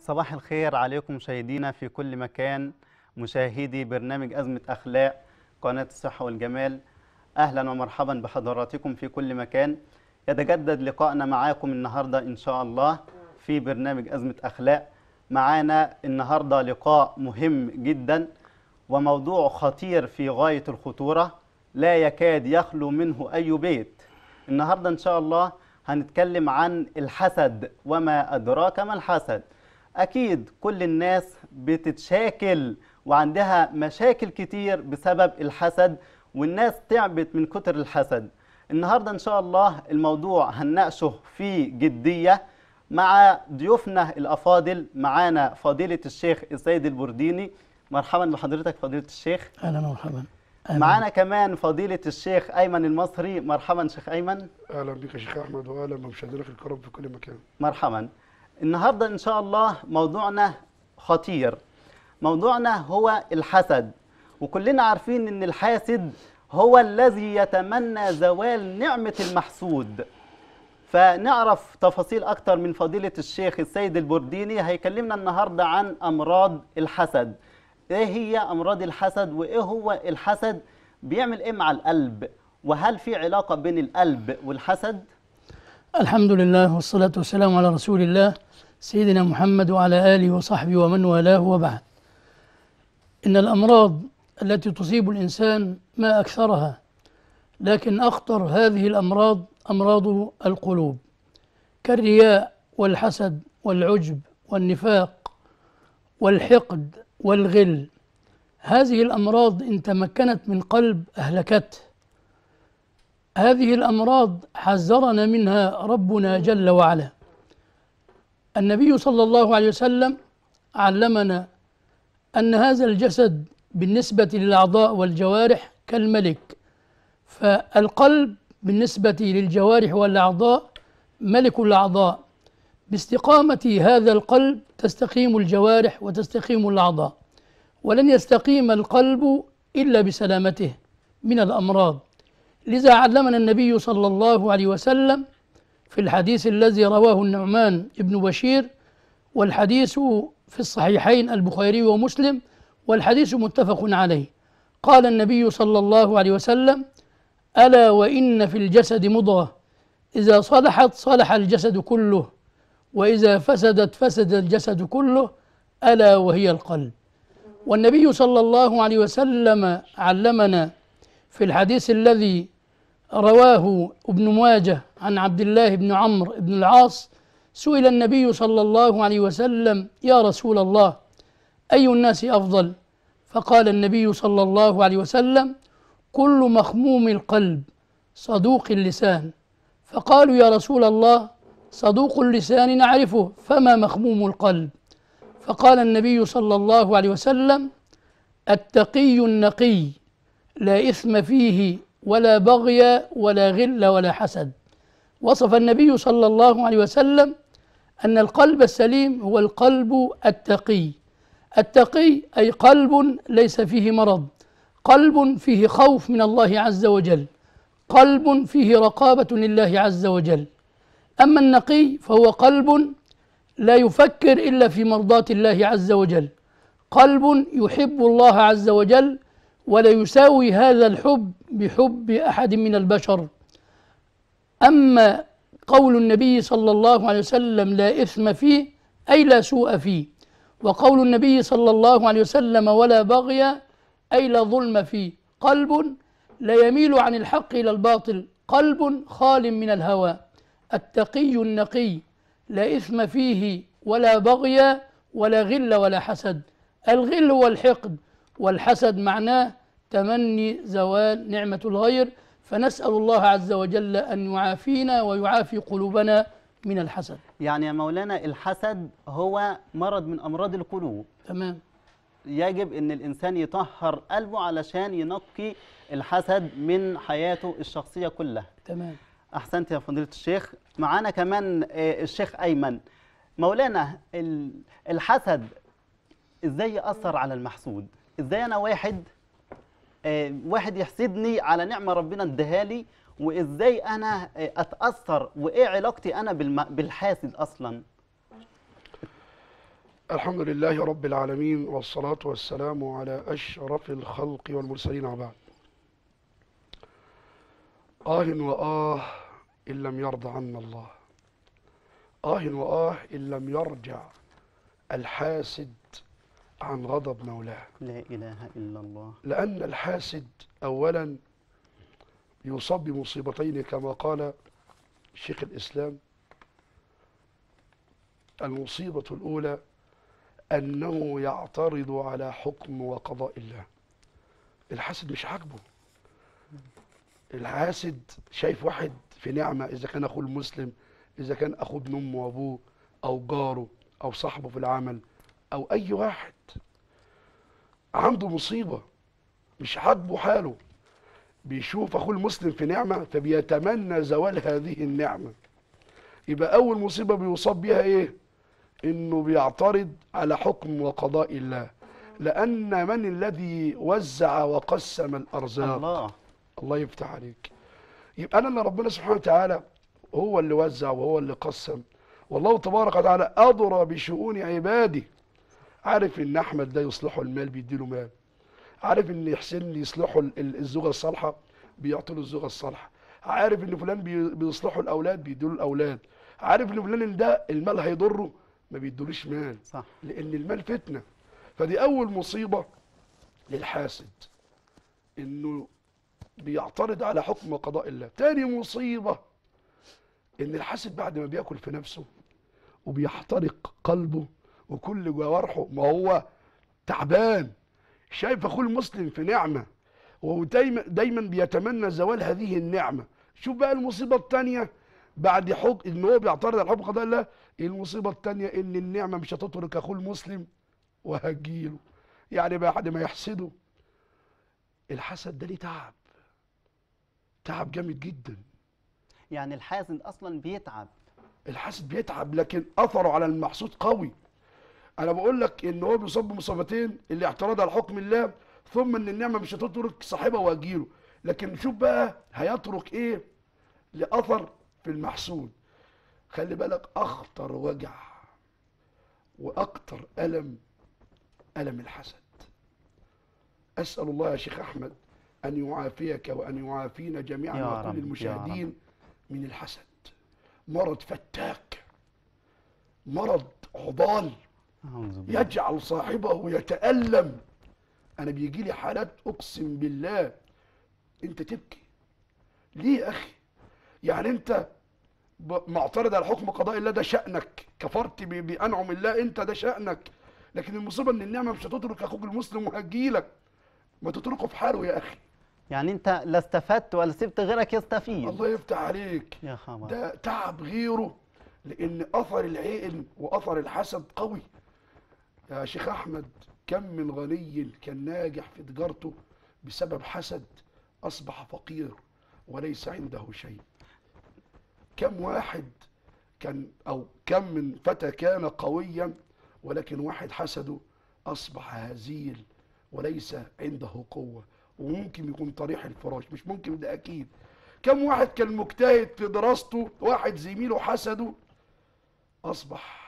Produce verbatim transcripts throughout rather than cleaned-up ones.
صباح الخير عليكم مشاهدينا في كل مكان، مشاهدي برنامج أزمة أخلاق قناة الصحة والجمال. أهلا ومرحبا بحضراتكم في كل مكان. يتجدد لقائنا معاكم النهاردة إن شاء الله في برنامج أزمة أخلاق. معانا النهاردة لقاء مهم جدا وموضوع خطير في غاية الخطورة، لا يكاد يخلو منه أي بيت. النهاردة إن شاء الله هنتكلم عن الحسد، وما أدراك ما الحسد. أكيد كل الناس بتتشاكل وعندها مشاكل كتير بسبب الحسد، والناس تعبت من كتر الحسد. النهاردة إن شاء الله الموضوع هنناقشه في جدية مع ضيوفنا الأفاضل. معانا فضيلة الشيخ السيد البرديني، مرحبا بحضرتك فضيلة الشيخ. أهلا ومرحبا. معانا كمان فضيلة الشيخ أيمن المصري، مرحبا شيخ أيمن. أهلا بك يا شيخ أحمد، وأهلا بمشاهدينا الكرام في كل مكان. مرحبا. النهاردة إن شاء الله موضوعنا خطير، موضوعنا هو الحسد، وكلنا عارفين إن الحاسد هو الذي يتمنى زوال نعمة المحسود. فنعرف تفاصيل أكتر من فضيلة الشيخ السيد البرديني. هيكلمنا النهاردة عن أمراض الحسد. إيه هي أمراض الحسد، وإيه هو الحسد، بيعمل إيه مع القلب، وهل في علاقة بين القلب والحسد؟ الحمد لله والصلاة والسلام على رسول الله سيدنا محمد وعلى آله وصحبه ومن والاه، وبعد. إن الأمراض التي تصيب الإنسان ما أكثرها، لكن أخطر هذه الأمراض أمراض القلوب، كالرياء والحسد والعجب والنفاق والحقد والغل. هذه الأمراض إن تمكنت من قلب أهلكته. هذه الأمراض حذرنا منها ربنا جل وعلا. النبي صلى الله عليه وسلم علمنا أن هذا الجسد بالنسبة للأعضاء والجوارح كالملك، فالقلب بالنسبة للجوارح والأعضاء ملك الأعضاء. باستقامة هذا القلب تستقيم الجوارح وتستقيم الأعضاء، ولن يستقيم القلب إلا بسلامته من الأمراض. لذا علمنا النبي صلى الله عليه وسلم في الحديث الذي رواه النعمان بن بشير، والحديث في الصحيحين البخاري ومسلم، والحديث متفق عليه. قال النبي صلى الله عليه وسلم: ألا وإن في الجسد مضغة إذا صلحت صلح الجسد كله، وإذا فسدت فسد الجسد كله، ألا وهي القلب. والنبي صلى الله عليه وسلم علمنا في الحديث الذي رواه ابن ماجه عن عبد الله بن عمرو بن العاص: سئل النبي صلى الله عليه وسلم: يا رسول الله، أي الناس أفضل؟ فقال النبي صلى الله عليه وسلم: كل مخموم القلب صدوق اللسان. فقالوا: يا رسول الله، صدوق اللسان نعرفه، فما مخموم القلب؟ فقال النبي صلى الله عليه وسلم: التقي النقي، لا إثم فيه ولا بغي ولا غل ولا حسد. وصف النبي صلى الله عليه وسلم أن القلب السليم هو القلب التقي. التقي أي قلب ليس فيه مرض، قلب فيه خوف من الله عز وجل، قلب فيه رقابة لله عز وجل. أما النقي فهو قلب لا يفكر إلا في مرضاة الله عز وجل، قلب يحب الله عز وجل ولا يساوي هذا الحب بحب أحد من البشر. أما قول النبي صلى الله عليه وسلم: لا إثم فيه، أي لا سوء فيه. وقول النبي صلى الله عليه وسلم: ولا بغي، أي لا ظلم فيه. قلب لا يميل عن الحق إلى الباطل، قلب خال من الهوى. التقي النقي، لا إثم فيه ولا بغي ولا غل ولا حسد. الغل هو الحقد، والحسد معناه تمني زوال نعمة الغير. فنسأل الله عز وجل أن يعافينا ويعافي قلوبنا من الحسد. يعني يا مولانا الحسد هو مرض من أمراض القلوب. تمام. يجب أن الإنسان يطهر قلبه علشان ينقي الحسد من حياته الشخصية كلها. تمام. أحسنت يا فضيلة الشيخ. معانا كمان الشيخ أيمن. مولانا الحسد إزاي يأثر على المحسود؟ إزاي أنا واحد واحد يحسدني على نعمة ربنا ادهالي، وإزاي أنا أتأثر، وإيه علاقتي أنا بالحاسد أصلا؟ الحمد لله رب العالمين، والصلاة والسلام على أشرف الخلق والمرسلين وبعد. آه وآه إن لم يرضى عنا الله، آه وآه إن لم يرجع الحاسد عن غضب مولاه. لا إله إلا الله. لأن الحاسد أولا يصاب بمصيبتين كما قال شيخ الإسلام. المصيبة الأولى أنه يعترض على حكم وقضاء الله. الحاسد مش عاجبه، الحاسد شايف واحد في نعمة، إذا كان أخوه المسلم، إذا كان أخوه ابن أمه وأبوه أو جاره أو صاحبه في العمل أو أي واحد عنده مصيبة مش عاجبه حاله، بيشوف أخوه المسلم في نعمة فبيتمنى زوال هذه النعمة. يبقى أول مصيبة بيصاب بها إيه؟ إنه بيعترض على حكم وقضاء الله. لأن من الذي وزع وقسم الأرزاق؟ الله. الله يفتح عليك. يبقى أنا اللي ربنا سبحانه وتعالى هو اللي وزع وهو اللي قسم، والله تبارك وتعالى أدرى بشؤون عباده. عارف إن أحمد ده يصلحه المال بيديله مال، عارف إن حسين يصلحه الزوجة الصالحة بيعطيله الزوجة الصالحة، عارف إن فلان بيصلحه الأولاد بيديله الأولاد، عارف إن فلان إن ده المال هيضره ما بيدوليش مال. صح. لأن المال فتنة. فدي أول مصيبة للحاسد، إنه بيعترض على حكم وقضاء الله. تاني مصيبة إن الحاسد بعد ما بياكل في نفسه وبيحترق قلبه وكل جوارحه، ما هو تعبان، شايف أخوه المسلم في نعمة وهو دايما دايما بيتمنى زوال هذه النعمة. شوف بقى المصيبة التانية بعد حكم إن هو بيعترض على حكم قضاء الله. المصيبة التانية إن النعمة مش هتترك أخوه المسلم وهتجيله، يعني بعد ما يحسده. الحسد ده ليه تعب، تعب جامد جدا. يعني الحاسد أصلا بيتعب. الحاسد بيتعب لكن أثره على المحسود قوي. أنا بقول لك إن هو بيصاب بمصيبتين، اللي اعتراض على حكم الله، ثم إن النعمة مش هتترك صاحبها وهتجيله. لكن شوف بقى هيترك إيه لأثر في المحسود. خلي بالك، أخطر وجع وأكتر ألم ألم الحسد. أسأل الله يا شيخ أحمد أن يعافيك وأن يعافينا جميعا وكل المشاهدين من الحسد. مرض فتاك، مرض عضال يجعل صاحبه يتألم. أنا بيجي لي حالات أقسم بالله أنت تبكي. ليه يا أخي؟ يعني أنت معترض على حكم قضاء الله، ده شأنك، كفرت بأنعم الله، أنت ده شأنك. لكن المصيبة إن النعمة مش هتترك أخوك المسلم وهتجيلك، ما تتركه في حاله يا أخي. يعني أنت لا استفدت ولا سبت غيرك يستفيد. الله يفتح عليك. يا خبر. ده تعب غيره، لأن أثر العين وأثر الحسد قوي. يا شيخ أحمد، كم من غني كان ناجح في تجارته بسبب حسد أصبح فقير وليس عنده شيء. كم واحد كان أو كم من فتى كان قويا ولكن واحد حسده أصبح هزيل وليس عنده قوة، وممكن يكون طريح الفراش، مش ممكن، ده أكيد. كم واحد كان مجتهد في دراسته، واحد زميله حسده أصبح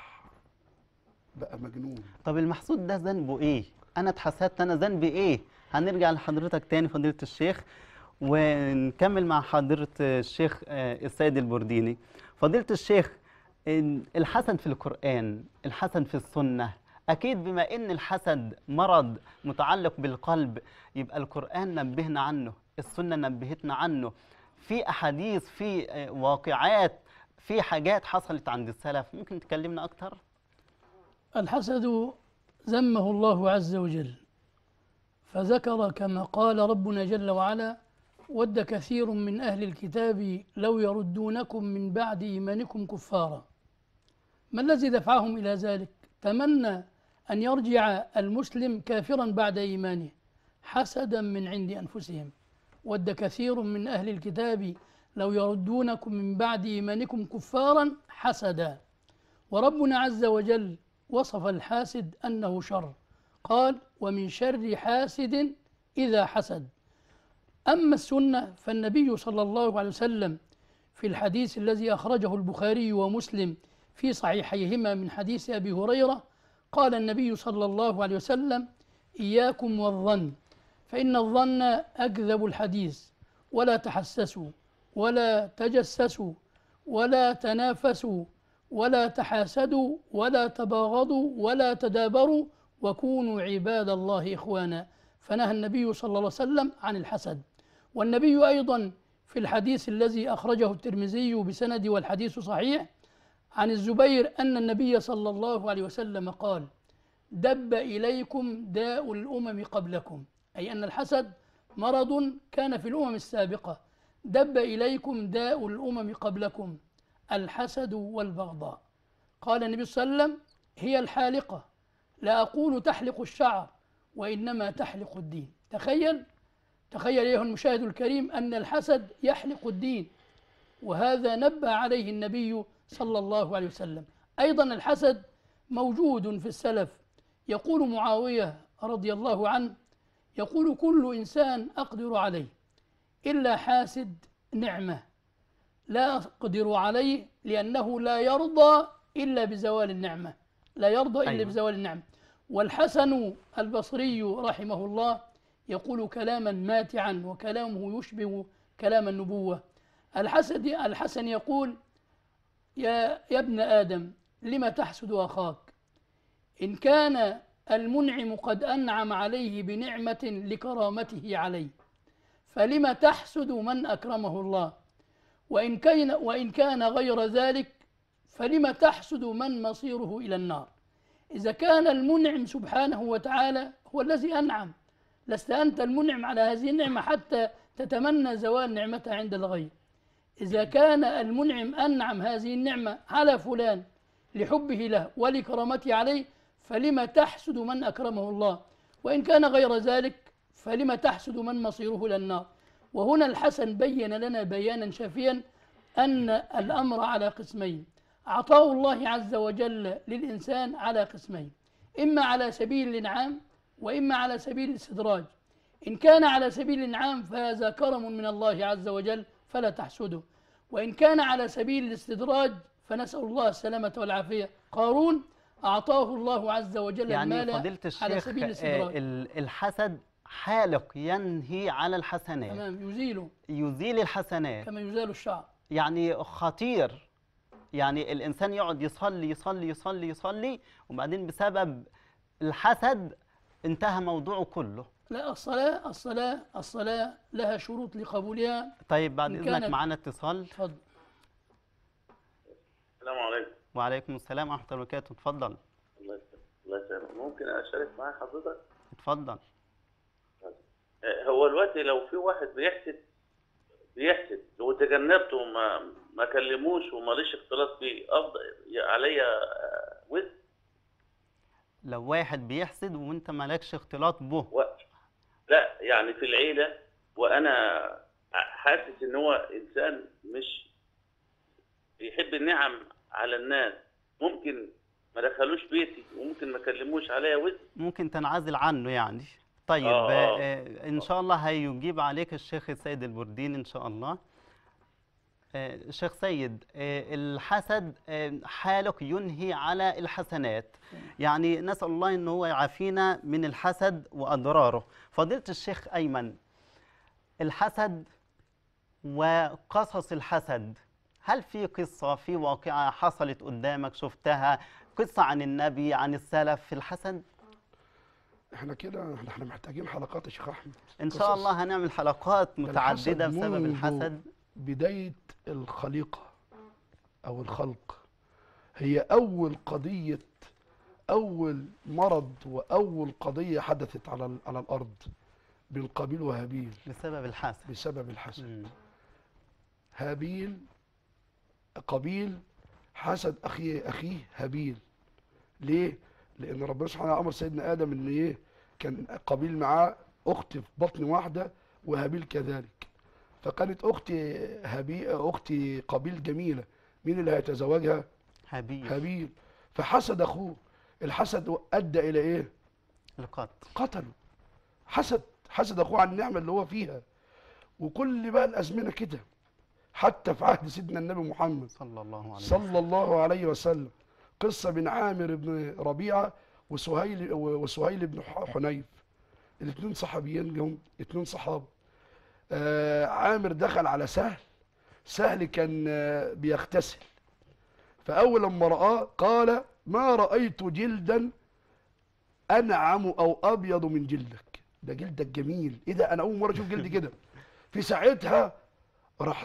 بقى مجنون. طب المحسود ده ذنبه إيه؟ أنا اتحسدت، أنا ذنبي إيه؟ هنرجع لحضرتك تاني فضيلة الشيخ ونكمل مع حضرة الشيخ السيد البرديني. فضيلة الشيخ، الحسد في القرآن، الحسد في السنة، أكيد بما إن الحسد مرض متعلق بالقلب يبقى القرآن نبهنا عنه، السنة نبهتنا عنه، في أحاديث، في واقعات، في حاجات حصلت عند السلف. ممكن تكلمنا أكتر؟ الحسد ذمه الله عز وجل، فذكر كما قال ربنا جل وعلا: ود كثير من أهل الكتاب لو يردونكم من بعد إيمانكم كفارا. ما الذي دفعهم إلى ذلك؟ تمنى أن يرجع المسلم كافرا بعد إيمانه حسدا من عند أنفسهم. ود كثير من أهل الكتاب لو يردونكم من بعد إيمانكم كفارا حسدا. وربنا عز وجل وصف الحاسد أنه شر، قال: ومن شر حاسد إذا حسد. أما السنة فالنبي صلى الله عليه وسلم في الحديث الذي أخرجه البخاري ومسلم في صحيحيهما من حديث أبي هريرة قال النبي صلى الله عليه وسلم: إياكم والظن، فإن الظن أكذب الحديث، ولا تحسسوا ولا تجسسوا ولا تنافسوا ولا تحاسدوا ولا تباغضوا ولا تدابروا، وكونوا عباد الله إخوانا. فنهى النبي صلى الله عليه وسلم عن الحسد. والنبي أيضا في الحديث الذي أخرجه الترمذي بسند والحديث صحيح عن الزبير أن النبي صلى الله عليه وسلم قال: دب إليكم داء الأمم قبلكم، أي أن الحسد مرض كان في الأمم السابقة. دب إليكم داء الأمم قبلكم، الحسد والبغضاء. قال النبي صلى الله عليه وسلم: هي الحالقة، لا أقول تحلق الشعر، وإنما تحلق الدين. تخيل تخيل أيها المشاهد الكريم أن الحسد يحلق الدين، وهذا نبه عليه النبي صلى الله عليه وسلم. أيضا الحسد موجود في السلف. يقول معاوية رضي الله عنه: يقول كل إنسان أقدر عليه إلا حاسد نعمة، لا أقدر عليه لأنه لا يرضى إلا بزوال النعمة، لا يرضى إلا أيوة. بزوال النعمة. والحسن البصري رحمه الله يقول كلاما ماتعا، وكلامه يشبه كلام النبوة. الحسد الحسن يقول: يا, يا ابن آدم، لم تحسد أخاك؟ إن كان المنعم قد أنعم عليه بنعمة لكرامته عليه، فلم تحسد من أكرمه الله؟ وإن كان, وإن كان غير ذلك، فلم تحسد من مصيره إلى النار؟ إذا كان المنعم سبحانه وتعالى هو الذي أنعم، لست أنت المنعم على هذه النعمة حتى تتمنى زوال نعمتها عند الغير. إذا كان المنعم أنعم هذه النعمة على فلان لحبه له ولكرامته عليه، فلم تحسد من أكرمه الله؟ وإن كان غير ذلك، فلم تحسد من مصيره إلى النار؟ وهنا الحسن بين لنا بيانا شافيا أن الأمر على قسمين. عطاء الله عز وجل للإنسان على قسمين: إما على سبيل الإنعام، وإما على سبيل الاستدراج. إن كان على سبيل الإنعام فهذا كرم من الله عز وجل فلا تحسده، وإن كان على سبيل الاستدراج فنسأل الله السلامة والعافية. قارون أعطاه الله عز وجل يعني المال فضيلة الشيخ على سبيل الاستدراج. ال- الحسد حالق ينهي على الحسنات، تمام، يزيله يزيل الحسنات، كما يزال الشعر. يعني خطير. يعني الإنسان يقعد يصلي يصلي يصلي يصلي، وبعدين بسبب الحسد انتهى موضوعه كله. لا، الصلاة الصلاة الصلاة لها شروط لقبولها. طيب بعد إن إذنك كانت- معانا اتصال. اتفضل. السلام عليكم. وعليكم السلام ورحمة الله وبركاته. اتفضل الله يسلمك. الله يسلمك. ممكن اشارك معاك حضرتك؟ اتفضل. آه، هو دلوقتي لو في واحد بيحسد بيحسد وتجنبته وما ما كلموش وماليش اختلاط بيه، افضل عليا آه، وزن؟ لو واحد بيحسد وانت مالكش اختلاط به، و... لا يعني في العيله وانا حاسس ان هو انسان مش بيحب النعم على الناس، ممكن ما دخلوش بيتي وممكن ما كلموش عليا وزن؟ ممكن تنعزل عنه يعني. طيب آه، آه. آه. ان شاء الله هيجيب عليك الشيخ السيد البردين ان شاء الله. آه الشيخ سيد، آه الحسد آه حالق ينهي على الحسنات، يعني نسأل الله ان هو يعافينا من الحسد واضراره. فضيلة الشيخ ايمن، الحسد وقصص الحسد، هل في قصة في واقعة حصلت قدامك شفتها، قصة عن النبي عن السلف في الحسد؟ احنا كده احنا احنا محتاجين حلقات يا شيخ احمد. ان شاء قصص. الله هنعمل حلقات متعددة الحسد بسبب منذ الحسد. بداية الخليقة أو الخلق، هي أول قضية، أول مرض وأول قضية حدثت على ال- على الأرض بين قابيل وهابيل بسبب الحسد. بسبب الحسد. مم. هابيل قابيل حسد أخيه أخيه هابيل. ليه؟ لأن ربنا سبحانه وتعالى أمر سيدنا آدم إن إيه؟ كان قابيل معاه أخت في بطن واحدة وهابيل كذلك. فكانت أختي هابيل أختي قابيل جميلة، مين اللي هيتزوجها؟ هابيل. هابيل. فحسد أخوه، الحسد أدى إلى إيه؟ القتل. قتله. حسد حسد أخوه عن النعمة اللي هو فيها. وكل بقى الأزمنة كده، حتى في عهد سيدنا النبي محمد صلى الله عليه وسلم. صلى الله عليه وسلم، قصة بين عامر بن ربيعة وسهيل وسهيل بن حنيف، الاثنين صحابيين جم، اثنين صحابه. آه عامر دخل على سهل، سهل كان آه بيغتسل، فاول لما رآه قال ما رأيت جلدا انعم او ابيض من جلدك، ده جلدك جميل، ايه ده، انا اول مره اشوف جلد كده. في ساعتها راح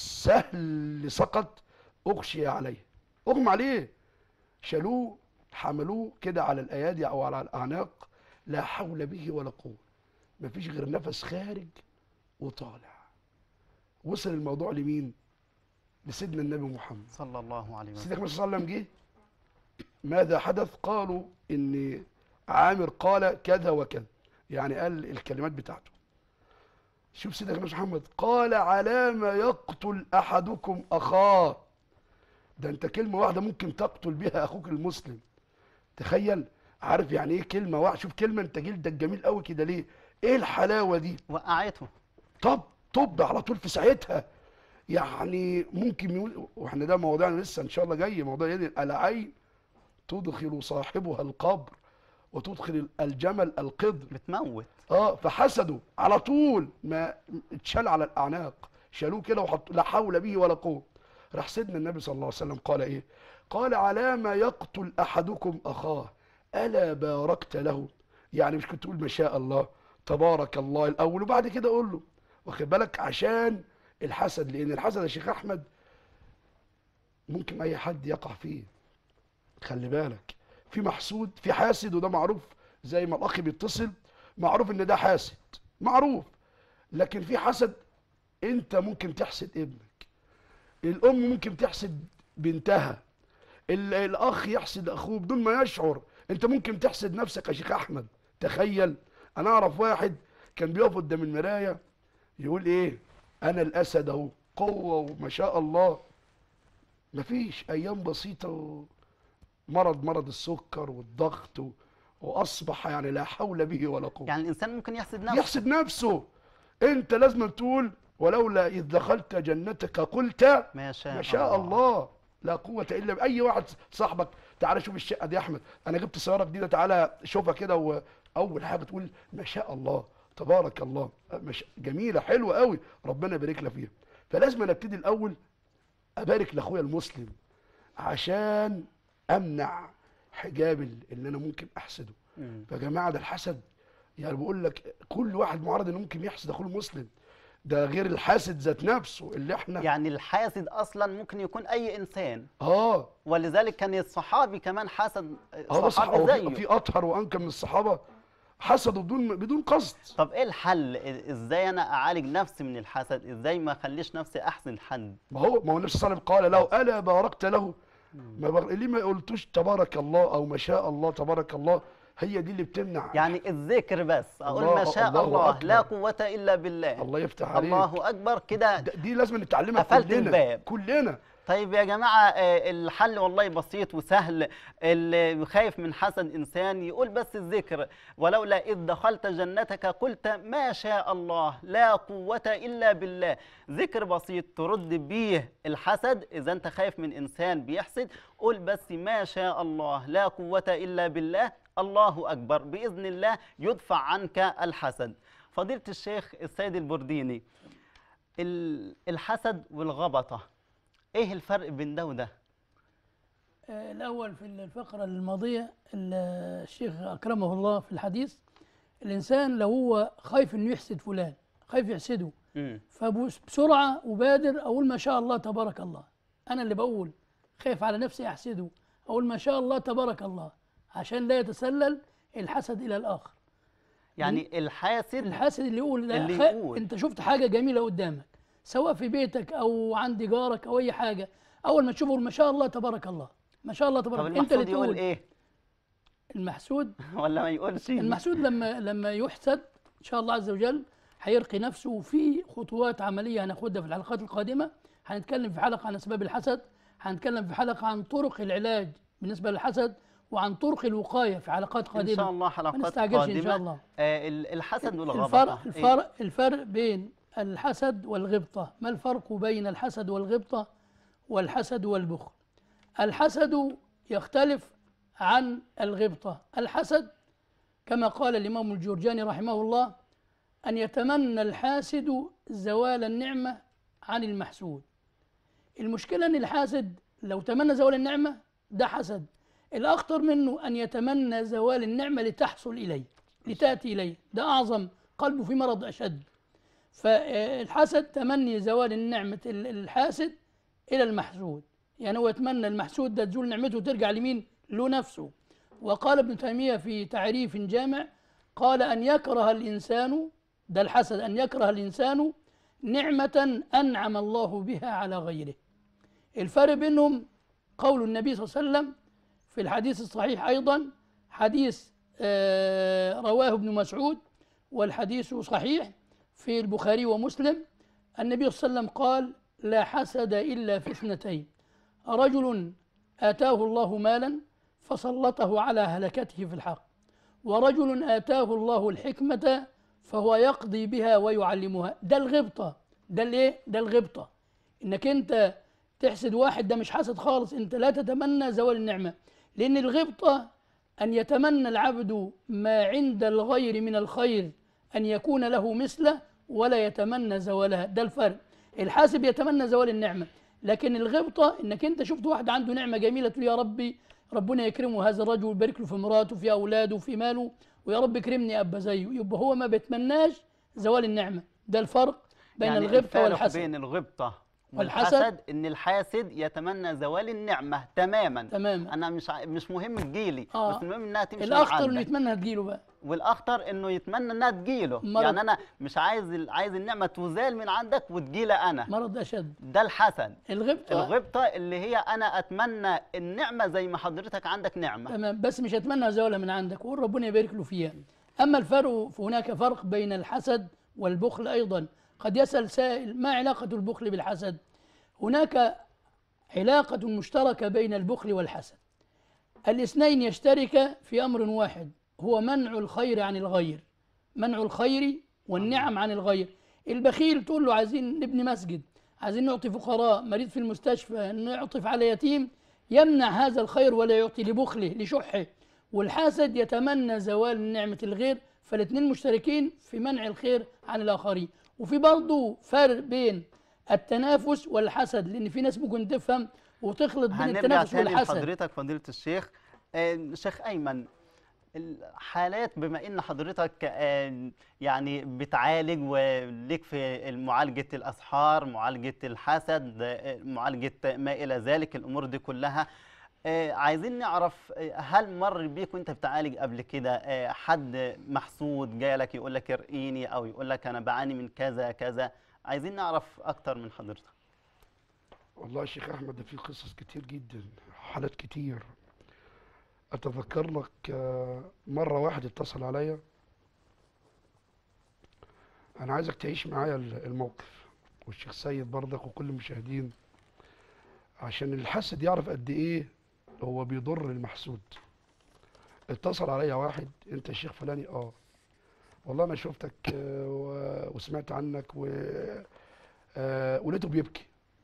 سهل سقط، اغشي عليه، اغمى عليه، شالوه حملوه كده على الايادي او على الاعناق، لا حول به ولا قوه، مفيش غير نفس خارج وطالع. وصل الموضوع لمين؟ لسيدنا النبي محمد صلى الله عليه وسلم. سيدنا النبي صلى الله عليه وسلم جه، ماذا حدث؟ قالوا ان عامر قال كذا وكذا، يعني قال الكلمات بتاعته. شوف سيدنا النبي محمد قال على ما يقتل احدكم اخاه، ده انت كلمه واحده ممكن تقتل بها اخوك المسلم، تخيل. عارف يعني ايه كلمه واحده؟ شوف كلمه انت جلدك جميل قوي كده ليه، ايه الحلاوه دي، وقعته. طب طب على طول في ساعتها. يعني ممكن يقول، واحنا ده موضوعنا لسه ان شاء الله جاي، موضوع يعني العين تدخل صاحبها القبر وتدخل الجمل القدر، بتموت. اه فحسدوا على طول، ما اتشال على الاعناق، شالوه كده وحط، لا حول به ولا قوه. راح سيدنا النبي صلى الله عليه وسلم قال ايه؟ قال على ما يقتل احدكم اخاه الا باركت له، يعني مش كنت تقول ما شاء الله تبارك الله الاول وبعد كده اقول له، واخد بالك، عشان الحسد، لان الحسد يا شيخ احمد ممكن اي حد يقع فيه، خلي بالك، في محسود في حاسد، وده معروف، زي ما الاخ بيتصل معروف ان ده حاسد معروف، لكن في حسد انت ممكن تحسد ابنك، الام ممكن تحسد بنتها، الاخ يحسد اخوه بدون ما يشعر، انت ممكن تحسد نفسك يا شيخ احمد. تخيل، انا اعرف واحد كان بيقف قدام المرايه يقول ايه، انا الاسد اهو، قوه وما شاء الله، مفيش ايام بسيطه مرض مرض السكر والضغط و... واصبح يعني لا حول به ولا قوه. يعني الانسان ممكن يحسد نفسه. يحسد نفسه. انت لازم تقول ولولا اذ دخلت جنتك قلت ما شاء, ما شاء الله. الله لا قوه الا باي واحد صاحبك، تعالى شوف الشقه دي يا احمد، انا جبت سياره جديده تعالى شوفها كده، واول حاجه تقول ما شاء الله تبارك الله، مش جميله حلوه قوي، ربنا يبارك لها فيها. فلازم انا ابتدي الاول ابارك لاخويا المسلم عشان امنع حجاب اللي انا ممكن احسده. مم. فيا جماعه ده الحسد، يعني بقول لك كل واحد معرض انه ممكن يحسد اخوه المسلم، ده غير الحاسد ذات نفسه اللي احنا يعني الحاسد اصلا ممكن يكون اي انسان، اه ولذلك كان الصحابي كمان حسد اه بس صحابي هو في, زيه. في اطهر وانكم من الصحابه حسدوا بدون بدون قصد. طب ايه الحل؟ ازاي انا اعالج نفسي من الحسد؟ ازاي ما اخليش نفسي احسد حد؟ ما هو ما هو النبي صلى الله عليه وسلم قال له الا باركت له، ما بغ... ليه ما قلتوش تبارك الله او ما شاء الله تبارك الله؟ هي دي اللي بتمنع يعني الذكر بس اقول الله- ما شاء الله الله, أكبر. لا قوة الا بالله. الله يفتح عليك. الله اكبر كده. د- دي لازم نتعلمها قفلت كلنا الباب. كلنا. طيب يا جماعة، آه، الحل والله بسيط وسهل. اللي خايف من حسد إنسان يقول بس الذكر، ولولا إذ دخلت جنتك قلت ما شاء الله لا قوة إلا بالله. ذكر بسيط ترد بيه الحسد. إذا أنت خايف من إنسان بيحسد قول بس ما شاء الله لا قوة إلا بالله، الله أكبر، بإذن الله يدفع عنك الحسد. فضيلة الشيخ السيد البرديني، ال- الحسد والغبطة ايه الفرق بين ده وده؟ آه، الأول في الفقرة الماضية ال- الشيخ أكرمه الله في الحديث، الإنسان لو هو خايف إنه يحسد فلان، خايف يحسده، امم فبسرعة أبادر أقول ما شاء الله تبارك الله. أنا اللي بقول خايف على نفسي أحسده، أقول ما شاء الله تبارك الله عشان لا يتسلل الحسد إلى الآخر. يعني الحاسد الحاسد اللي يقول ده اللي خ... يقول. أنت شفت حاجة جميلة قدامك سواء في بيتك أو عند جارك أو أي حاجة، أول ما تشوفه ما شاء الله تبارك الله، ما شاء الله تبارك طب الله، أنت اللي المحسود يقول تقول. ايه؟ المحسود ولا ما يقولش؟ المحسود لما لما يحسد ان شاء الله عز وجل هيرقي نفسه، وفي خطوات عمليه هناخدها في الحلقات القادمه. هنتكلم في حلقه عن اسباب الحسد، هنتكلم في حلقه عن طرق العلاج بالنسبه للحسد، وعن طرق الوقايه في حلقات قادمه ان شاء الله ما حلقات نستعجلش قادمه ان شاء الله. آه ال- الحسد والغبطه. الفرق إيه؟ الفرق الفرق بين الحسد والغبطه، ما الفرق بين الحسد والغبطه والحسد والبخل؟ الحسد يختلف عن الغبطة. الحسد كما قال الإمام الجرجاني رحمه الله أن يتمنى الحاسد زوال النعمة عن المحسود. المشكلة أن الحاسد لو تمنى زوال النعمة ده حسد، الأخطر منه أن يتمنى زوال النعمة لتحصل إليه لتأتي إليه، ده أعظم، قلبه في مرض أشد. فالحسد تمني زوال النعمة الحاسد إلى المحسود، يعني هو يتمنى المحسود ده تزول نعمته وترجع لمين؟ له نفسه. وقال ابن تيمية في تعريف جامع قال أن يكره الإنسان، ده الحسد، أن يكره الإنسان نعمة أنعم الله بها على غيره. الفرق بينهم قول النبي صلى الله عليه وسلم في الحديث الصحيح أيضا، حديث رواه ابن مسعود والحديث صحيح في البخاري ومسلم. النبي صلى الله عليه وسلم قال: لا حسد إلا في اثنتين، رجل آتاه الله مالا فسلطه على هلكته في الحق، ورجل آتاه الله الحكمة فهو يقضي بها ويعلمها. ده الغبطة، ده الايه؟ ده الغبطة، انك انت تحسد واحد، ده مش حسد خالص، انت لا تتمنى زوال النعمة. لأن الغبطة أن يتمنى العبد ما عند الغير من الخير أن يكون له مثله ولا يتمنى زوالها، ده الفرق. الحاسب يتمنى زوال النعمة، لكن الغبطة انك انت شفت واحد عنده نعمة جميلة تقول يا ربي ربنا يكرمه هذا الرجل ويبارك له في مراته في اولاده في ماله، ويا رب اكرمني ابا زيه، يبقى هو ما بيتمناش زوال النعمة. ده الفرق بين يعني الغبطة والحسد. بين الغبطة والحسد والحسد ان الحاسد يتمنى زوال النعمة تماما. تماما. انا مش ع... مش مهم تجيلي، آه. بس المهم انها تمشي. الاخطر انه يتمنى تجيله بقى، والاخطر انه يتمنى انها تجيله. مرض. يعني انا مش عايز ال... عايز النعمة تزال من عندك وتجيلي انا، مرض اشد. ده الحسد. الغبطة الغبطة اللي هي انا اتمنى النعمة زي ما حضرتك عندك نعمة، تمام، بس مش اتمنى زوالها من عندك وقول ربنا يبارك له فيها. اما الفرق، فهناك فرق بين الحسد والبخل ايضا. قد يسأل سائل: ما علاقة البخل بالحسد؟ هناك علاقة مشتركة بين البخل والحسد، الاثنين يشترك في أمر واحد، هو منع الخير عن الغير، منع الخير والنعم عن الغير. البخيل تقول له عايزين نبني مسجد، عايزين نعطي فقراء، مريض في المستشفى، نعطف على يتيم، يمنع هذا الخير ولا يعطي لبخله لشحه. والحاسد يتمنى زوال نعمة الغير، فالاثنين مشتركين في منع الخير عن الآخرين. وفي برضه فرق بين التنافس والحسد، لأن في ناس ممكن تفهم وتخلط بين التنافس والحسد. هنرجع تاني لحضرتك فضيلة الشيخ. آه شيخ أيمن، الحالات بما ان حضرتك آه يعني بتعالج وليك في معالجة الأسحار، معالجة الحسد، آه معالجة ما إلى ذلك، الأمور دي كلها، آه عايزين نعرف آه هل مر بيك وانت بتعالج قبل كده آه حد محسود جالك يقول لك ارقيني او يقول لك انا بعاني من كذا كذا؟ عايزين نعرف اكتر من حضرتك. والله يا شيخ احمد ده في قصص كتير جدا، حالات كتير. اتذكر لك مره واحد اتصل عليا: انا عايزك تعيش معايا الموقف، والشيخ سيد برضك وكل المشاهدين، عشان الحاسد يعرف قد ايه هو بيضر المحسود. اتصل عليا واحد: انت الشيخ فلاني؟ اه والله انا شفتك وسمعت عنك و ولقيته بيبكي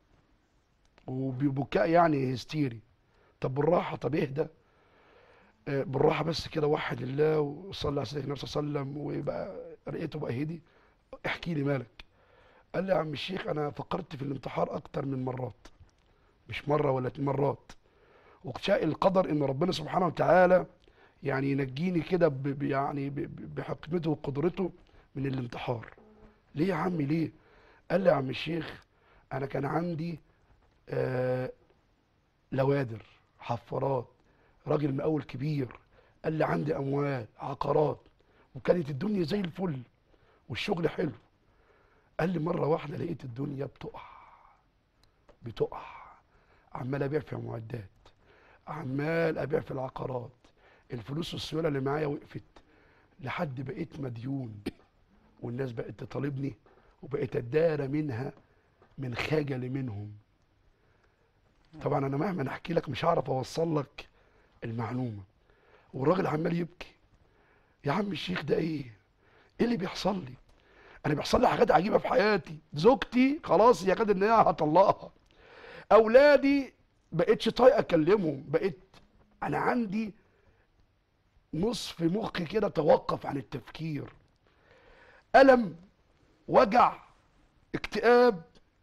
وبكاء يعني هستيري. طب بالراحه، طب اهدى بالراحه بس كده، وحد الله وصلي على سيدنا النبي صلى الله عليه وسلم، ويبقى رقيته بقى هدي. احكي لي مالك. قال لي: يا عم الشيخ انا فكرت في الانتحار اكتر من مرات، مش مره ولا اتنين مرات، وشاء القدر ان ربنا سبحانه وتعالى يعني ينجيني كده يعني بحكمته وقدرته من الانتحار. ليه يا عمي ليه؟ قال لي: يا عم الشيخ انا كان عندي آه لوادر، حفارات، راجل مقاول كبير، قال لي عندي اموال، عقارات، وكانت الدنيا زي الفل والشغل حلو. قال لي مره واحده لقيت الدنيا بتقع بتقع عمال ابيع في معدات، عمال ابيع في العقارات، الفلوس والسيوله اللي معايا وقفت، لحد بقيت مديون، والناس بقت تطالبني وبقيت اتدارى منها من خجل منهم. طبعا انا مهما احكي لك مش هعرف اوصل لك المعلومه. والراجل عمال يبكي: يا عم الشيخ ده ايه؟ ايه اللي بيحصل لي؟ انا بيحصل لي حاجات عجيبه في حياتي، زوجتي خلاص يا كاد ان هي هطلقها، اولادي بقيتش طايق اكلمهم، بقيت انا عندي نصف مخي كده توقف عن التفكير. ألم، وجع، اكتئاب،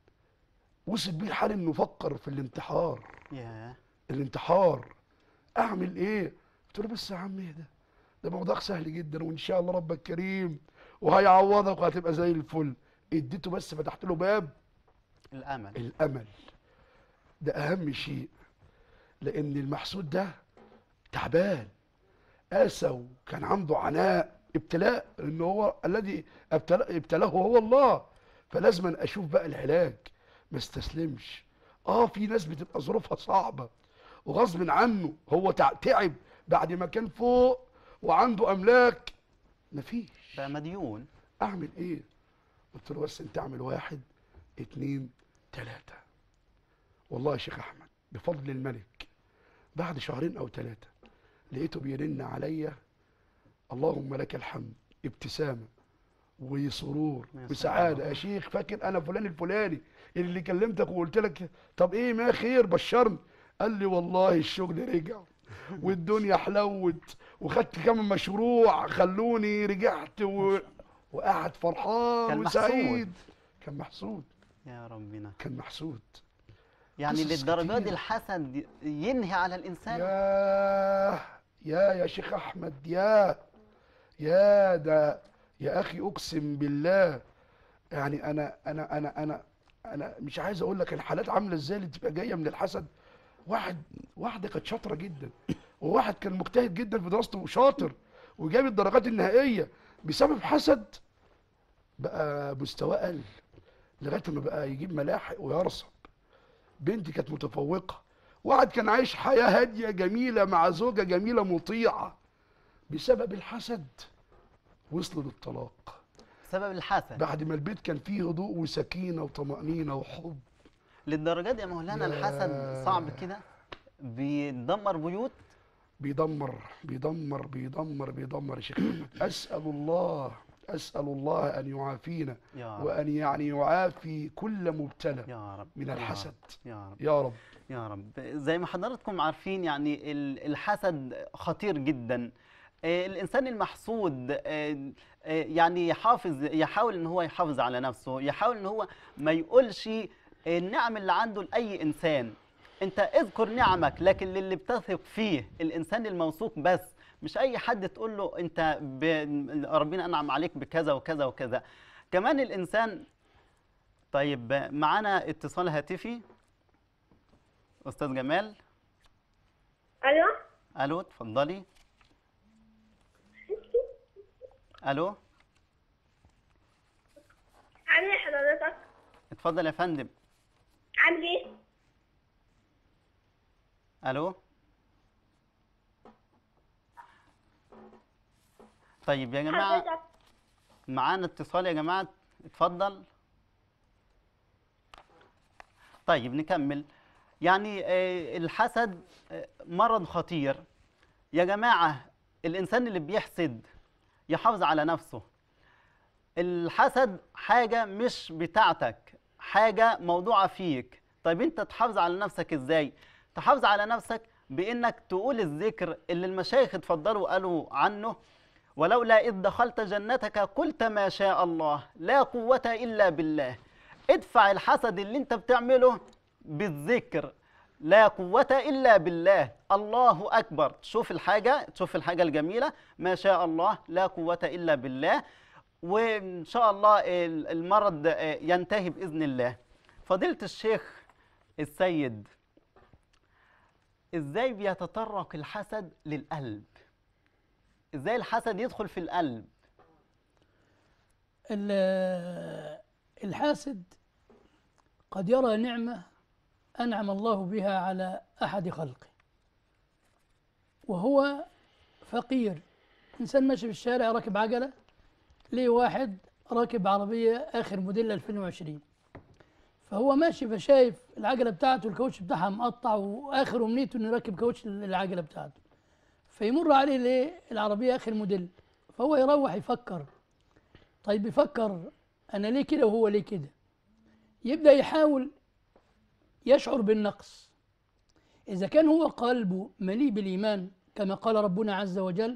وصل بيه الحال انه فكر في الانتحار. ياه. الانتحار، اعمل ايه؟ قلت له بس يا عم ايه ده؟ ده موضوع سهل جدا، وان شاء الله ربك كريم وهيعوضك وهتبقى زي الفل. اديته بس، فتحت له باب الامل. الامل. ده اهم شيء، لان المحسود ده تعبان، قاسى، وكان عنده عناء، ابتلاء، لان هو الذي ابتلاه ابتلاه هو الله. فلازم اشوف بقى العلاج، ما استسلمش. اه في ناس بتبقى ظروفها صعبه وغصب عنه، هو تع- تعب بعد ما كان فوق وعنده املاك، مفيش. بقى مديون. اعمل ايه؟ قلت له بس انت اعمل واحد اتنين تلاته. والله يا شيخ احمد بفضل الملك بعد شهرين او ثلاثه لقيته بيرن عليا، اللهم لك الحمد، ابتسامه وسرور يا وسعاده. سلام. يا شيخ فاكر انا فلان الفلاني اللي كلمتك وقلت لك طب ايه ما خير بشرني؟ قال لي والله الشغل رجع والدنيا حلوت وخدت كام مشروع خلوني رجعت و... وقعد فرحان كان وسعيد. محسود. كان محسود. يا ربنا. كان محسود. يعني قصص للدرجه دي كتير. الحسد ينهي على الانسان؟ يا يا يا شيخ احمد، يا يا ده يا اخي اقسم بالله، يعني انا انا انا انا انا مش عايز اقول لك الحالات عامله ازاي اللي بتبقى جايه من الحسد. واحد واحده كانت شاطره جدا، وواحد كان مجتهد جدا في دراسته وشاطر وجاب الدرجات النهائيه، بسبب حسد بقى مستواه قل لغايه ما بقى يجيب ملاحق ويرسب. بنتي كانت متفوقه، واحد كان عايش حياه هاديه جميله مع زوجه جميله مطيعه، بسبب الحسد وصلوا للطلاق. بسبب الحسد. بعد ما البيت كان فيه هدوء وسكينه وطمانينه وحب. للدرجه دي يا مولانا يا- الحسد صعب كده؟ بيدمر بيوت. بيدمر بيدمر بيدمر بيدمر يا شيخ محمد. اسال الله اسال الله ان يعافينا يا رب. وان يعني يعافي كل مبتلى يا رب. من يا الحسد. رب. يا رب. يا رب. يا رب. زي ما حضراتكم عارفين يعني ال- الحسد خطير جدا. آه، الإنسان المحسود آه، آه، يعني يحافظ يحاول إن هو يحافظ على نفسه، يحاول إن هو ما يقولش النعم اللي عنده لأي إنسان. أنت اذكر نعمك لكن للي بتثق فيه، الإنسان الموثوق بس، مش أي حد تقول له أنت ب... ربنا أنعم عليك بكذا وكذا وكذا. كمان الإنسان. طيب معانا اتصال هاتفي. أستاذ جمال. الو. الو اتفضلي. الو عامل ايه حضرتك؟ اتفضل يا فندم. عامل ايه؟ الو. طيب يا جماعه حضرتك معانا اتصال يا جماعه، اتفضل. طيب نكمل. يعني آه، الحسد آه، مرض خطير يا جماعه. الانسان اللي بيحسد يحافظ على نفسه. الحسد حاجة مش بتاعتك، حاجة موضوعة فيك. طيب انت تحافظ على نفسك ازاي؟ تحافظ على نفسك بانك تقول الذكر اللي المشايخ اتفضلوا قالوا عنه: ولولا إذ دخلت جنتك قلت ما شاء الله لا قوة إلا بالله. ادفع الحسد اللي انت بتعمله بالذكر: لا قوة إلا بالله، الله أكبر. تشوف الحاجة تشوف الحاجة الجميلة: ما شاء الله لا قوة إلا بالله، وإن شاء الله المرض ينتهي بإذن الله. فضيلة الشيخ السيد، إزاي بيتطرق الحسد للقلب؟ إزاي الحسد يدخل في القلب؟ ال- الحاسد قد يرى نعمة أنعم الله بها على أحد خلقه وهو فقير. إنسان ماشي في الشارع راكب عجلة، ليه واحد راكب عربية آخر موديل ألفين وعشرين، فهو ماشي فشايف العجلة بتاعته الكاوتش بتاعها مقطع وآخر أمنيته إنه يركب كاوتش العجلة بتاعته، فيمر عليه ليه العربية آخر موديل، فهو يروح يفكر. طيب يفكر أنا ليه كده وهو ليه كده، يبدأ يحاول يشعر بالنقص. إذا كان هو قلبه مليء بالإيمان كما قال ربنا عز وجل: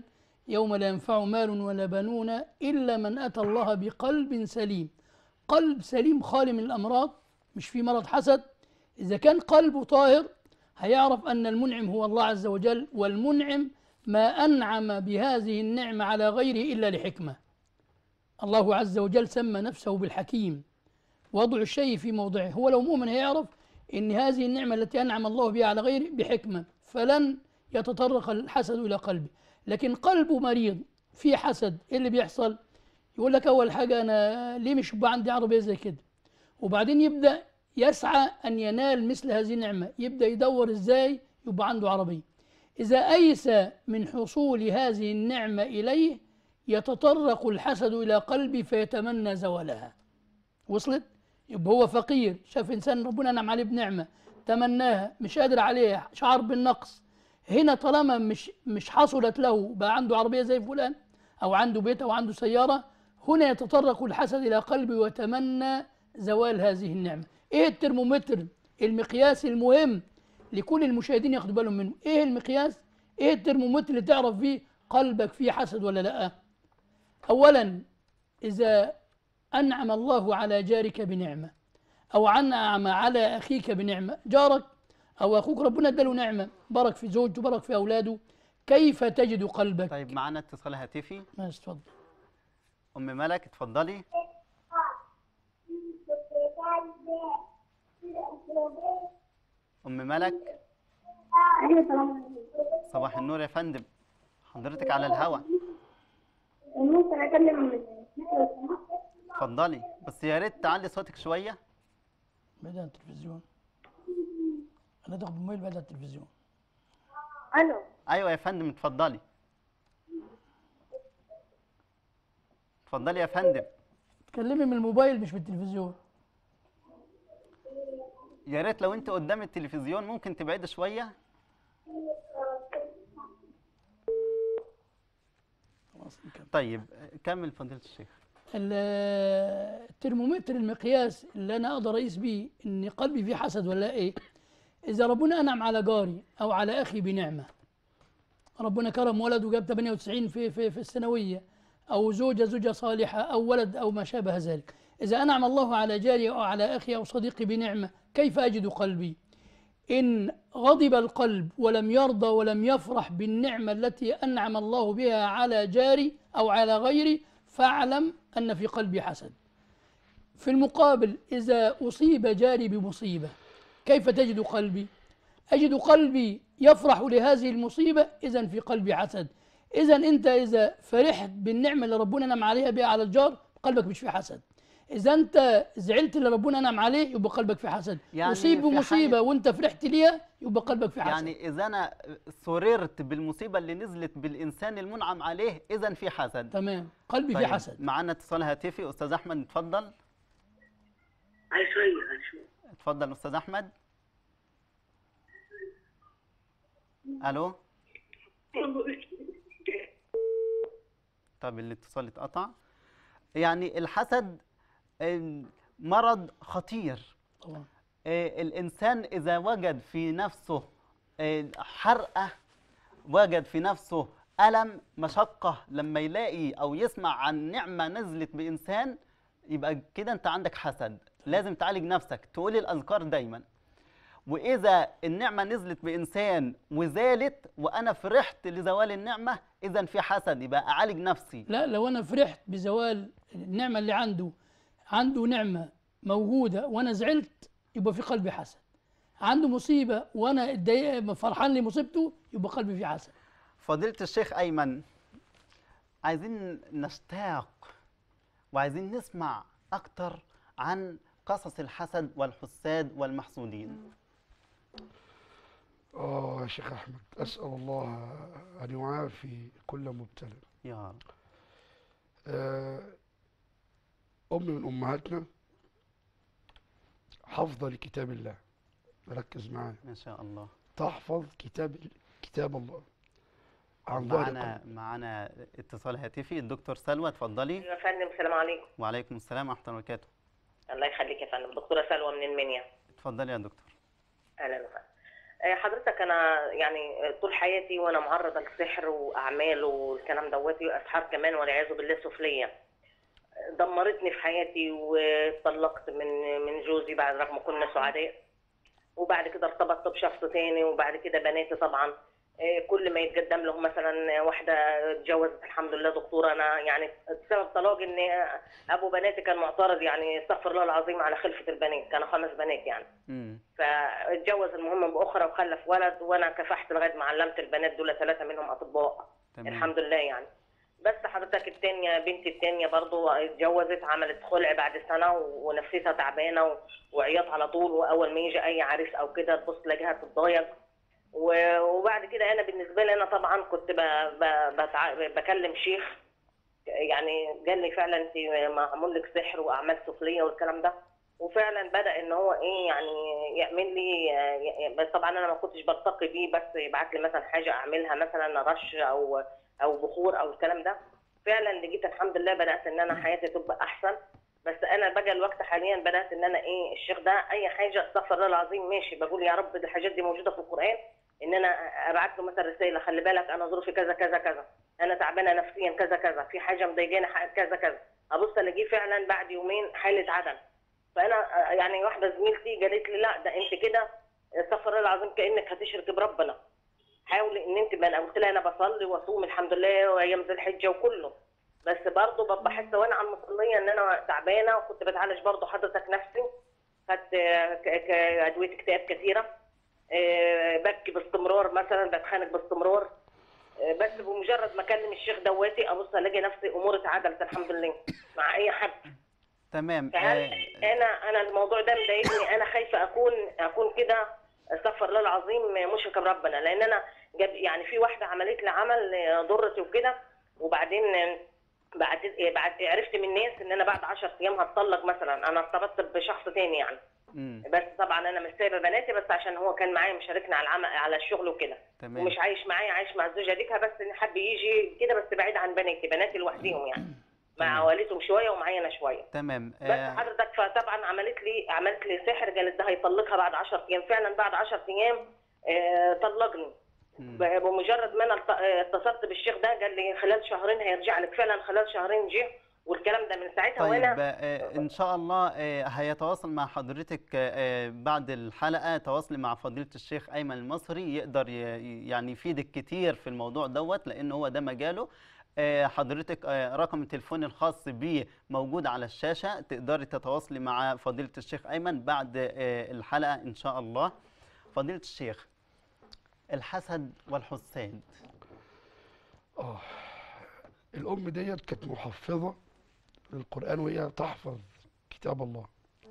يوم لا ينفع مال ولا بنون إلا من أتى الله بقلب سليم. قلب سليم خالي من الأمراض، مش في مرض حسد. إذا كان قلبه طاهر هيعرف أن المنعم هو الله عز وجل، والمنعم ما أنعم بهذه النعمة على غيره إلا لحكمة. الله عز وجل سمى نفسه بالحكيم، وضع الشيء في موضعه. هو لو مؤمن هيعرف أن هذه النعمة التي أنعم الله بها على غيره بحكمة، فلن يتطرق الحسد إلى قلبه. لكن قلبه مريض في حسد، إيه اللي بيحصل؟ يقول لك أول حاجة أنا ليه مش يبقى عندي عربية زي كده، وبعدين يبدأ يسعى أن ينال مثل هذه النعمة، يبدأ يدور إزاي يبقى عنده عربية. إذا أيس من حصول هذه النعمة إليه يتطرق الحسد إلى قلبه فيتمنى زوالها. وصلت؟ يبقى هو فقير، شاف إنسان ربنا أنعم عليه بنعمة تمناها، مش قادر عليها، شعر بالنقص. هنا طالما مش مش حصلت له، بقى عنده عربية زي فلان أو عنده بيت أو عنده سيارة، هنا يتطرق الحسد إلى قلبه ويتمنى زوال هذه النعمة. إيه الترمومتر، المقياس المهم لكل المشاهدين ياخدوا بالهم منه؟ إيه المقياس؟ إيه الترمومتر اللي تعرف فيه قلبك فيه حسد ولا لأ؟ أولا، إذا أنعم الله على جارك بنعمة أو أنعم على أخيك بنعمة، جارك أو أخوك ربنا اداله نعمة، بارك في زوجته بارك في أولاده، كيف تجد قلبك؟ طيب معنا اتصال هاتفي. ماشي اتفضل. أم ملك اتفضلي. أم ملك. صباح النور يا فندم، حضرتك على الهوا. ممكن اكلم؟ اتفضلي، بس يا ريت تعلي صوتك شوية. بعيد عن التلفزيون. أنا تاخد الموبايل بعيد عن التلفزيون. الو. أيوة يا فندم اتفضلي. اتفضلي يا فندم. تكلمي من الموبايل مش بالتلفزيون. يا ريت لو انت قدام التلفزيون ممكن تبعد شويه. طيب كمل فضيله الشيخ. الترمومتر المقياس اللي انا اقدر اقيس بيه ان قلبي فيه حسد ولا ايه، اذا ربنا انعم على جاري او على اخي بنعمه، ربنا كرم ولد وجاب ثمانية وتسعين في في في الثانويه، او زوجه زوجه صالحه، او ولد او ما شابه ذلك. إذا أنعم الله على جاري أو على أخي أو صديقي بنعمة، كيف أجد قلبي؟ إن غضب القلب ولم يرضى ولم يفرح بالنعمة التي أنعم الله بها على جاري أو على غيري، فاعلم أن في قلبي حسد. في المقابل، إذا أصيب جاري بمصيبة، كيف تجد قلبي؟ أجد قلبي يفرح لهذه المصيبة، إذن في قلبي حسد. إذن أنت إذا فرحت بالنعمة اللي ربنا نعم عليها بها على الجار، قلبك مش في حسد. إذا أنت زعلت اللي ربنا نعم عليه، يبقى قلبك في حسد. يعني أصيب بمصيبة وأنت فرحت ليها، يبقى قلبك في حسد. يعني إذا أنا سررت بالمصيبة اللي نزلت بالإنسان المنعم عليه، إذا في حسد. تمام، قلبي طيب. في حسد. معنا اتصال هاتفي، أستاذ أحمد اتفضل. عايز شوية عايز شوية. اتفضل أستاذ أحمد. ألو. طب الاتصال اتقطع. يعني الحسد مرض خطير طبعا. الإنسان إذا وجد في نفسه حرقة، وجد في نفسه ألم، مشقة، لما يلاقي أو يسمع عن نعمة نزلت بإنسان، يبقى كده أنت عندك حسد. لازم تعالج نفسك، تقولي الأذكار دايما. وإذا النعمة نزلت بإنسان وزالت وأنا فرحت لزوال النعمة، إذا في حسد، يبقى أعالج نفسي. لا، لو أنا فرحت بزوال النعمة اللي عنده، عنده نعمة موجودة وأنا زعلت، يبقى في قلبي حسد. عنده مصيبة وأنا اتضايق فرحان لمصيبته، يبقى قلبي في حسد. فضيلة الشيخ أيمن، عايزين نشتاق وعايزين نسمع أكتر عن قصص الحسد والحساد والمحسودين. آه يا شيخ أحمد، أسأل الله أن يعافي كل مبتلى يا رب. آه أم من أمهاتنا حافظة لكتاب الله، ركز معايا، ما شاء الله، تحفظ كتاب كتاب الله عن معنا معنا اتصال هاتفي. الدكتور سلوى اتفضلي. يا فندم السلام عليكم. وعليكم السلام ورحمة الله وبركاته. الله يخليك يا فندم، دكتورة سلوى من المنيا. اتفضلي يا دكتور. أهلا وسهلا. آه، حضرتك انا يعني طول حياتي وانا معرضه للسحر واعمال والكلام دوتي واسحار كمان والعياذ بالله سفليه. دمرتني في حياتي واتطلقت من من جوزي بعد رغم كنا سعداء، وبعد كده ارتبطت بشخص تاني، وبعد كده بناتي طبعا آه، كل ما يتقدم لهم مثلا واحده اتجوزت الحمد لله دكتوره، انا يعني بسبب طلاق ان ابو بناتي كان معترض، يعني استغفر الله العظيم على خلفه البنات، كانوا خمس بنات يعني. مم. فاتجوز المهم باخرى وخلف ولد، وانا كفحت لغايه ما علمت البنات دول ثلاثه منهم اطباء تمام. الحمد لله يعني. بس حضرتك الثانيه بنتي الثانيه برضو اتجوزت، عملت خلع بعد سنه ونفسيتها تعبانه و- وعياط على طول، واول ما يجي اي عريس او كده تبص تلاقيها تتضايق. و- وبعد كده انا بالنسبه لي انا طبعا كنت ب- ب- بتع- بكلم شيخ، يعني قال لي فعلا انت معمول لك سحر واعمال سفليه والكلام ده، وفعلا بدا ان هو ايه يعني يعمل لي، بس طبعا انا ما كنتش بلتقي بيه، بس يبعت لي مثلا حاجه اعملها مثلا رش او او بخور او الكلام ده. فعلا لقيت الحمد لله بدات ان انا حياتي تبقى احسن. بس انا بقى الوقت حاليا بدات ان انا ايه الشيخ ده اي حاجه استغفر الله العظيم ماشي، بقول يا رب دي الحاجات دي موجوده في القران، ان انا ابعت له مثلا رساله خلي بالك انا ظروفي كذا كذا كذا، انا تعبانه نفسيا كذا كذا، في حاجه مضايقاني ح- كذا كذا، ابص الاقيه فعلا بعد يومين حاله عدم. فانا آه، يعني واحده زميلتي قالت لي لا ده انت كده استغفر الله العظيم كانك هتشرك بربنا، حاولي ان انت، ما انا قلت لها انا بصلي واصوم الحمد لله وايام ذي الحجه وكله، بس برضه ببقى حاسه وانا على المصليه ان انا تعبانه، وكنت بتعالج برضه حضرتك نفسي، خدت آه، ك- ك- ادويه اكتئاب كثيره، آه، ببكي باستمرار مثلا، بتخانق باستمرار، آه، بس بمجرد ما اكلم الشيخ دواتي ابص الاقي نفسي اموري اتعدلت الحمد لله مع اي حد. تمام. فهل آه، انا انا الموضوع ده مضايقني، انا خايفه اكون اكون كده استغفر الله العظيم مشركه بربنا، لان انا جاب يعني في واحده عملت لي عمل آه، ضرتي وكده، وبعدين آه، بعد بعد عرفت من ناس ان انا بعد عشرة ايام هتطلق مثلا، انا ارتبطت بشخص تاني يعني. مم. بس طبعا انا مش سايبه بناتي، بس عشان هو كان معايا مشاركنا على العمل على الشغل وكده، تمام. ومش عايش معايا، عايش مع الزوجه ديكها، بس ان حب يجي كده بس بعيد عن بناتي، بناتي لوحديهم يعني، مع تمام. والدتهم شويه ومعايا انا شويه. تمام. بس آه، حضرتك فطبعا عملت لي عملت لي سحر، قالت ده هيطلقها بعد عشرة ايام، فعلا بعد عشرة ايام آه طلقني. مم. ب- بمجرد ما انا الت- آه، اتصلت بالشيخ ده قال لي خلال شهرين هيرجع لك، فعلا خلال شهرين جه، والكلام ده من ساعتها طيب وانا آه، ان شاء الله آه، هيتواصل مع حضرتك آه، بعد الحلقه، تواصلي مع فضيله الشيخ ايمن المصري، يقدر ي- يعني يفيدك كتير في الموضوع دوت، لان هو ده مجاله. آه، حضرتك آه، رقم التليفون الخاص بيه موجود على الشاشه، تقدري تتواصلي مع فضيله الشيخ ايمن بعد آه، الحلقه ان شاء الله. فضيله الشيخ، الحسد والحساد. اه الام ديت كانت محفظه للقران وهي تحفظ كتاب الله.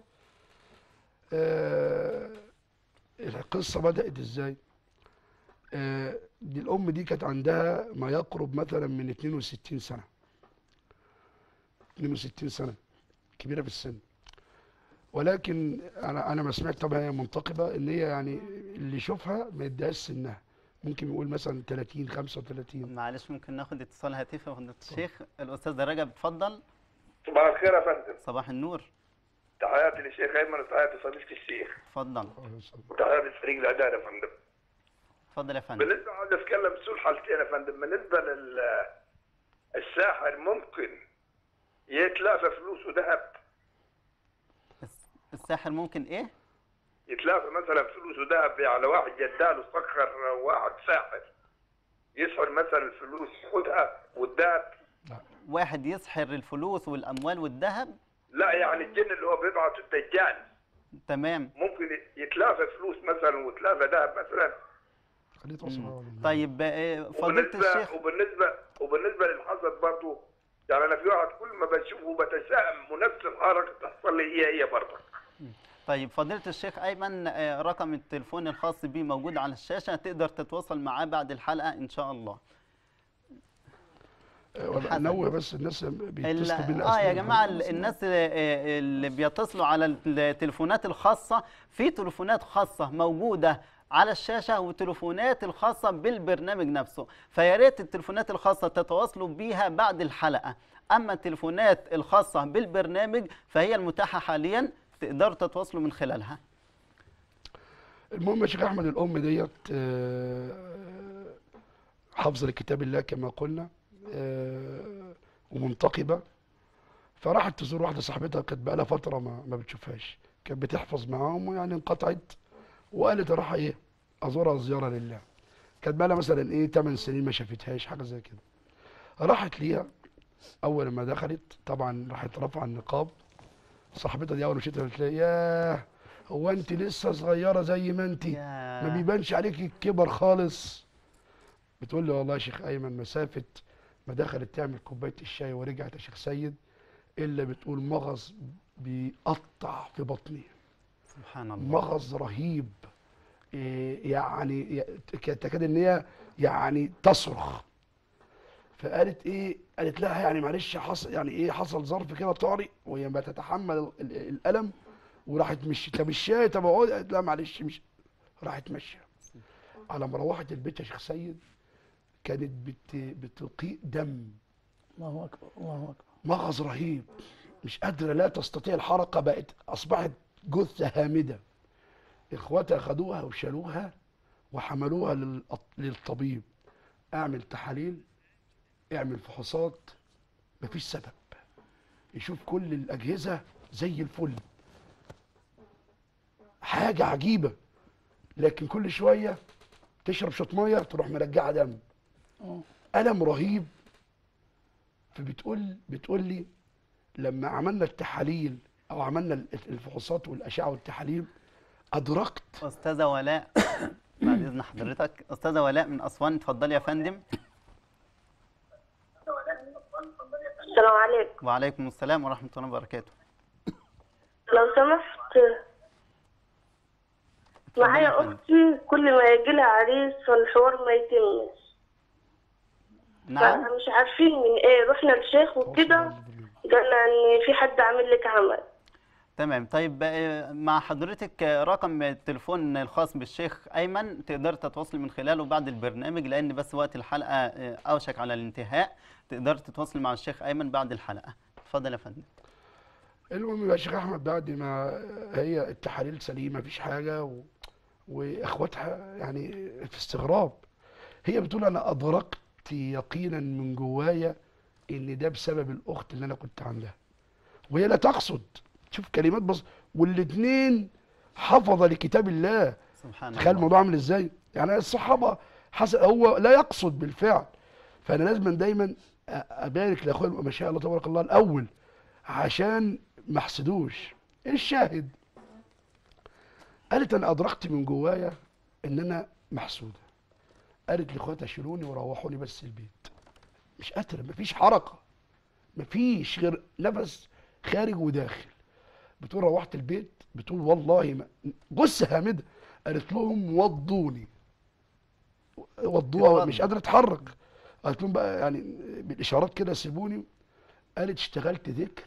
آه القصه بدات ازاي؟ آه دي الام دي كانت عندها ما يقرب مثلا من اثنين وستين سنه، اثنين وستين سنه، كبيره في السن، ولكن انا انا ما سمعت، طبعا هي منتقبه، ان هي يعني اللي يشوفها ما يديهاش سنها، ممكن يقول مثلا ثلاثين خمسة وثلاثين. معلش ممكن ناخد اتصال هاتفي يا فضيله الشيخ؟ الاستاذ رجب اتفضل. صباح الخير يا فندم. صباح النور. تحياتي للشيخ ايمن وتحياتي لفضيلة الشيخ اتفضل. وتحياتي لفريق الاعداد يا فندم. اتفضل يا فندم. بالنسبه عاوز اتكلم بسؤال حالتين يا فندم. بالنسبه للساحر ممكن يتلافى فلوس وذهب؟ الس- الساحر ممكن ايه؟ يتلافى مثلا فلوس وذهب، يعني واحد جداله سخر واحد ساحر يسحر مثلا الفلوس ياخدها والذهب؟ واحد يسحر الفلوس والاموال والذهب؟ لا يعني الجن اللي هو بيبعته الدجال تمام. ممكن يتلافى فلوس مثلا وتلافى ذهب مثلا؟ خليه يتواصل معاها ولا- طيب آه، فضيله وبالنسبه الشيخ. وبالنسبه وبالنسبه للحسد برضه، يعني انا في واحد كل ما بشوفه بتشائم ونفس الحركه تحصل لي هي هي برضه. طيب فضيله الشيخ ايمن، آه، رقم التليفون الخاص بيه موجود على الشاشه، تقدر تتواصل معاه بعد الحلقه ان شاء الله. آه، ولا انوه بس الناس ال- بيتصلوا بينا اه يا أثناء جماعه الحلقة. ال- الناس آه، اللي بيتصلوا على التليفونات الخاصه، في تليفونات خاصه موجوده على الشاشه وتليفونات الخاصه بالبرنامج نفسه، فيا ريت التليفونات الخاصه تتواصلوا بيها بعد الحلقه. اما التليفونات الخاصه بالبرنامج فهي المتاحه حاليا، تقدروا تتواصلوا من خلالها. المهم يا شيخ احمد، الام ديت آه، حافظه لكتاب الله كما قلنا، آه، ومنتقبه. فراحت تزور واحده صاحبتها كانت بقى لها فتره ما ما بتشوفهاش، كانت بتحفظ معاهم ويعني انقطعت، وقالت راح ايه ازورها زياره لله. كانت بقى لها مثلا ايه ثمان سنين ما شافتهاش، حاجه زي كده. راحت ليها، اول ما دخلت طبعا راحت رافعه النقاب. صاحبتها دي اول ما شفتها قالت لها ياه، هو انت لسه صغيره زي ما انت، ما يا بيبانش عليكي الكبر خالص. بتقول لي والله يا شيخ ايمن مسافه ما دخلت تعمل كوبايه الشاي ورجعت يا شيخ سيد، الا بتقول مغص بيقطع في بطني، سبحان الله. مغص رهيب. إيه يعني ي- تكاد ان هي يعني تصرخ. فقالت ايه، قالت لها يعني معلش حصل يعني ايه حصل ظرف كده طارئ، وهي ما تتحمل ال- ال- الالم، وراحت مشي. طب الشاي، طب اقعد، قالت لا معلش مش، راحت ماشيه. على ما روحت البيت يا شيخ سيد كانت بت بتقيء دم، الله اكبر الله اكبر. مغص رهيب، مش قادره لا تستطيع الحركه، بقت اصبحت جثه هامده. اخواتها خدوها وشالوها وحملوها للأط- للطبيب. اعمل تحاليل، اعمل فحوصات، مفيش سبب. يشوف كل الاجهزه زي الفل، حاجه عجيبه. لكن كل شويه تشرب شويه ميه تروح مرجعه دم، اه الم رهيب. فبتقول بتقول لي لما عملنا التحاليل او عملنا الفحوصات والاشعه والتحاليل ادركت. استاذه ولاء، بعد اذن حضرتك، استاذه ولاء من اسوان، اتفضلي يا فندم. السلام عليكم. وعليكم السلام ورحمه الله وبركاته. لو سمحت، اتفضلي يا معايا فندم. أختي كل ما يجي لها عريس فالحوار ما يتمش. نعم. فمش عارفين من ايه، رحنا للشيخ وكده قال لنا ان في حد عامل لك عمل. تمام. طيب آه، مع حضرتك آه، رقم التليفون الخاص بالشيخ أيمن تقدر تتواصلي من خلاله بعد البرنامج، لأن بس وقت الحلقة آه، أوشك على الانتهاء. تقدر تتواصلي مع الشيخ أيمن بعد الحلقة. اتفضل يا فندم. المهم يا شيخ احمد، بعد ما هي التحاليل سليمه مفيش حاجه و... واخواتها يعني في استغراب، هي بتقول انا ادركت يقينا من جوايا ان ده بسبب الاخت اللي انا كنت عاملاها، وهي لا تقصد. شوف كلمات بس، والاثنين حفظ لكتاب الله. سبحان تخيل الله. الموضوع عامل ازاي. يعني الصحابه حسن هو لا يقصد بالفعل. فانا لازم دايما أ- ابارك لاخويا ما شاء الله تبارك الله الاول، عشان ما احسدوش. الشاهد قالت انا ادركت من جوايا ان انا محسوده. قالت لاخواتها شيلوني وروحوني بس البيت، مش قادره، مفيش حركه، مفيش غير نفس خارج وداخل. بتقول روحت البيت، بتقول والله ما جثه هامده. قالت لهم وضوني، وضوها، مش قادره اتحرك. قالت لهم بقى يعني بالاشارات كده سيبوني. قالت اشتغلت ذكر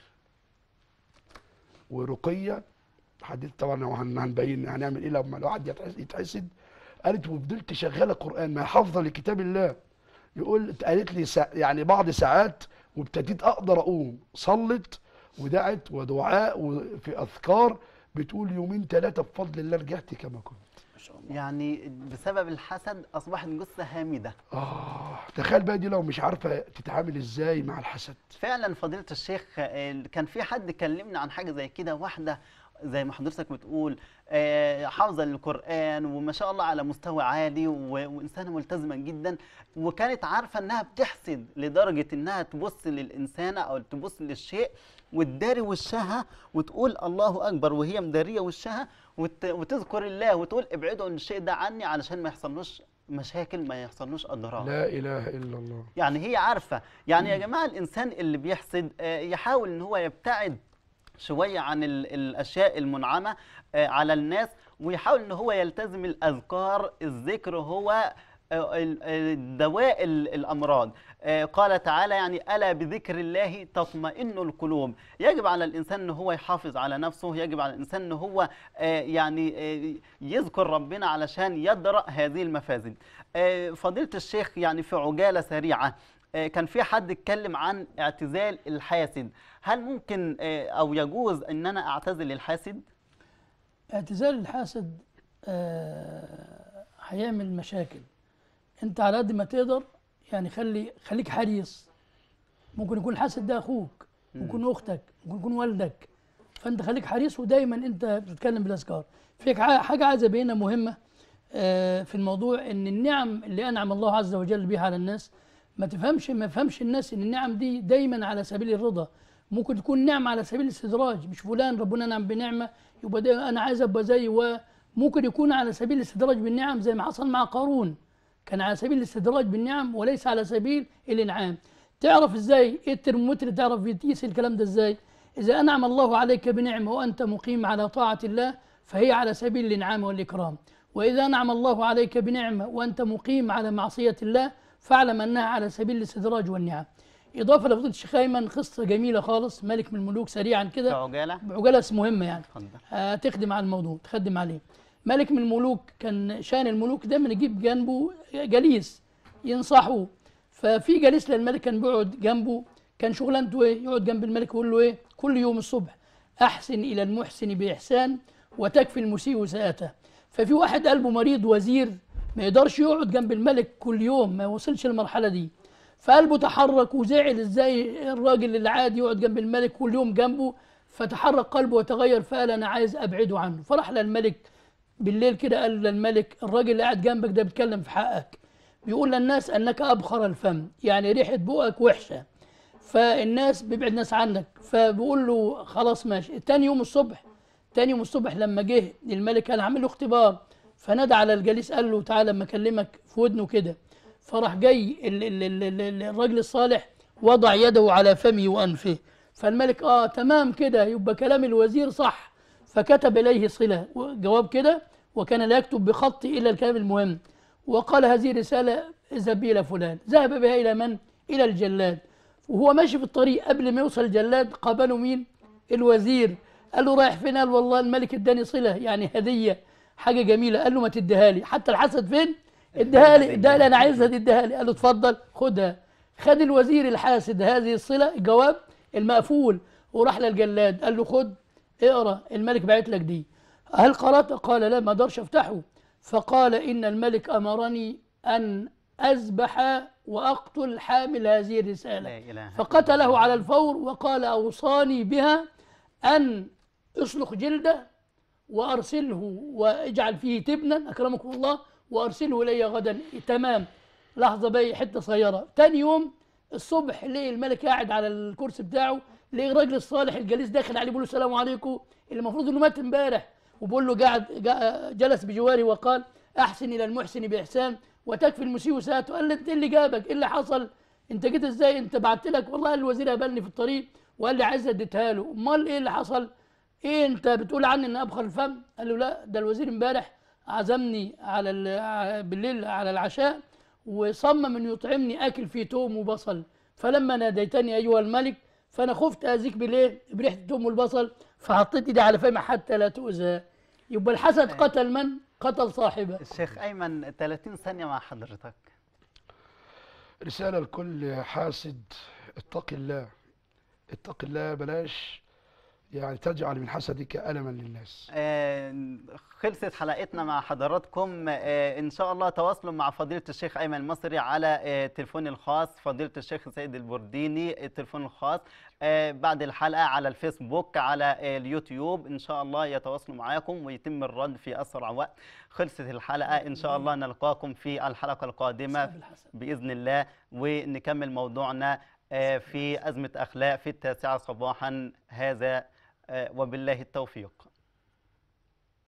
ورقيه، حددت طبعا هن- هنبين هنعمل ايه لما الواحد يتحس- يتحسد. قالت وفضلت شغاله قران، ما حافظه لكتاب الله. يقول قالت لي سا يعني بعض ساعات، وابتديت اقدر اقوم. صلت ودعت ودعاء وفي اذكار. بتقول يومين ثلاثه بفضل الله رجعت كما كنت. يعني بسبب الحسد أصبحت جثة هامدة. اه تخيل بقى دي لو مش عارفه تتعامل ازاي مع الحسد. فعلا فضيلة الشيخ، آه، كان في حد كلمنا عن حاجة زي كده، واحدة زي ما حضرتك بتقول آه، حافظة للقرآن وما شاء الله على مستوى عالي و- وإنسانة ملتزمة جدا، وكانت عارفة إنها بتحسد لدرجة إنها تبص للإنسانة أو تبص للشيء وتداري وشها وتقول الله أكبر وهي مدارية وشها، وت- وتذكر الله وتقول ابعدوا عن الشيء ده عني علشان ما يحصلوش مشاكل، ما يحصلوش أضرار. لا اله الا الله. يعني هي عارفة. يعني يا جماعة الإنسان اللي بيحسد آه، يحاول إن هو يبتعد شوية عن ال- الأشياء المنعمة آه، على الناس، ويحاول إن هو يلتزم الأذكار. الذكر هو آه، ال- ال- دواء ال- الأمراض. آه، قال تعالى يعني ألا بذكر الله تطمئن القلوب. يجب على الإنسان إن هو يحافظ على نفسه، يجب على الإنسان إن هو آه، يعني آه، يذكر ربنا علشان يدرأ هذه المفاسد. آه، فضيلة الشيخ، يعني في عجالة سريعة، آه، كان في حد اتكلم عن اعتزال الحاسد. هل ممكن آه، أو يجوز أن أنا أعتزل الحاسد؟ اعتزال الحاسد آه، هيعمل مشاكل. انت على قد ما تقدر يعني خلي خليك حريص. ممكن يكون الحاسد ده اخوك، ممكن يكون اختك، ممكن يكون والدك، فانت خليك حريص ودايما انت بتتكلم بالاذكار. فيك حاجه عايز ابينها مهمه آه، في الموضوع، ان النعم اللي انعم الله عز وجل بها على الناس ما تفهمش ما يفهمش الناس ان النعم دي دايما على سبيل الرضا. ممكن تكون نعمه على سبيل الاستدراج، مش فلان ربنا نعم بنعمه يبقى ده انا عايز ابقى زيه، وممكن يكون على سبيل الاستدراج بالنعم زي ما حصل مع قارون، كان على سبيل الاستدراج بالنعم وليس على سبيل الانعام. تعرف ازاي؟ ايه الترمومتر تعرف بيقيس الكلام ده ازاي؟ اذا انعم الله عليك بنعمه وانت مقيم على طاعه الله فهي على سبيل الانعام والاكرام، واذا انعم الله عليك بنعمه وانت مقيم على معصيه الله فاعلم انها على سبيل الاستدراج والنعم. اضافه لفضيله الشيخ ايمن قصه جميله خالص، ملك من الملوك سريعا كده بعجاله بعجاله مهمه يعني اتفضل. هتخدم على الموضوع تخدم عليه. ملك من الملوك كان شان الملوك دايما يجيب جنبه جليس ينصحه، ففي جليس للملك كان بيقعد جنبه، كان شغلانته ايه؟ يقعد جنب الملك ويقول له ايه؟ كل يوم الصبح احسن الى المحسن باحسان وتكفي المسيء ساءته. ففي واحد قلبه مريض وزير ما يقدرش يقعد جنب الملك كل يوم، ما وصلش للمرحله دي، فقلبه تحرك وزعل ازاي الراجل اللي عادي يقعد جنب الملك كل يوم جنبه، فتحرك قلبه وتغير فقال انا عايز ابعده عنه. فراح للملك بالليل كده قال للملك الراجل اللي قاعد جنبك ده بيتكلم في حقك، بيقول للناس انك ابخر الفم، يعني ريحه بقك وحشه، فالناس بيبعد الناس عنك. فبيقول له خلاص ماشي. تاني يوم الصبح تاني يوم الصبح لما جه الملك قال عامل له اختبار، فنادى على الجليس قال له تعالى لما اكلمك في ودنه كده، فراح جاي ال ال ال ال الراجل الصالح وضع يده على فمه وانفه، فالملك اه تمام كده يبقى كلام الوزير صح، فكتب اليه صله جواب كده وكان لا يكتب بخطه الا الكلام المهم، وقال هذه رساله اذهب الى فلان. ذهب بها الى من؟ الى الجلاد. وهو ماشي في الطريق قبل ما يوصل الجلاد قابله مين؟ الوزير. قال له رايح فين؟ قال والله الملك اداني صله يعني هديه حاجه جميله. قال له ما تديها لي، حتى الحسد فين؟ اديها لي اديها لي انا عايزها اديها لي. قال له اتفضل خدها. خد الوزير الحاسد هذه الصله الجواب المقفول وراح للجلاد قال له خد اقرا الملك بعت لك دي. هل قرأت؟ قال لا ما اقدرش افتحه. فقال ان الملك امرني ان اذبح واقتل حامل هذه الرساله، فقتله على الفور وقال اوصاني بها ان اسلخ جلده وارسله واجعل فيه تبنا اكرمكم الله وارسله الي غدا. تمام. لحظه بقى حته صغيره. ثاني يوم الصبح ليه الملك قاعد على الكرسي بتاعه، ليه الراجل الصالح الجليس داخل عليه بيقول له السلام عليكم، اللي المفروض انه مات امبارح، وبقول له قاعد جلس بجواري وقال احسن الى المحسن باحسان وتكفي المسيء ساءته. قال له انت اللي جابك؟ ايه اللي حصل؟ انت جيت ازاي؟ انت بعت لك والله الوزير قابلني في الطريق وقال لي عايز اديتها له. امال ايه اللي حصل؟ ايه انت بتقول عني ان ابخر الفم؟ قال له لا ده الوزير امبارح عزمني على بالليل على العشاء وصمم انه يطعمني اكل فيه توم وبصل، فلما ناديتني ايها الملك فانا خفت اذيك بالايه؟ بريحه التوم والبصل فحطيت ايدي على فمي حتى لا تؤذى. يبقى الحسد قتل من؟ قتل صاحبه. الشيخ ايمن ثلاثين ثانيه مع حضرتك. رساله لكل حاسد اتق الله اتق الله، بلاش يعني تجعل من حسدك ألما للناس. آه خلصت حلقتنا مع حضراتكم. آه إن شاء الله تواصلوا مع فضيلة الشيخ أيمن المصري على آه تليفون الخاص، فضيلة الشيخ سيد البرديني التليفون الخاص، آه بعد الحلقة على الفيسبوك على آه اليوتيوب. إن شاء الله يتواصلوا معاكم ويتم الرد في أسرع وقت. خلصت الحلقة، إن شاء الله نلقاكم في الحلقة القادمة بإذن الله ونكمل موضوعنا آه في أزمة أخلاق في التاسعة صباحا. هذا وبالله التوفيق.